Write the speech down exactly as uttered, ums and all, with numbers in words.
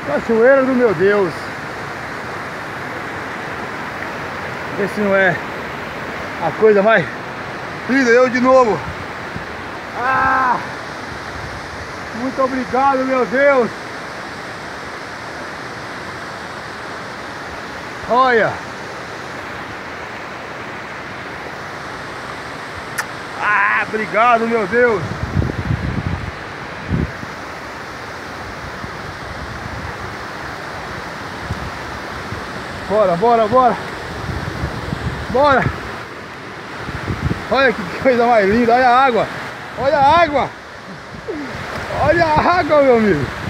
Cachoeira do meu Deus. Vê se não é a coisa mais linda. Eu de novo. Ah! Muito obrigado, meu Deus. Olha. Ah, obrigado, meu Deus. Bora, bora, bora. Bora. Olha que coisa mais linda. Olha a água. Olha a água. Olha a água, meu amigo.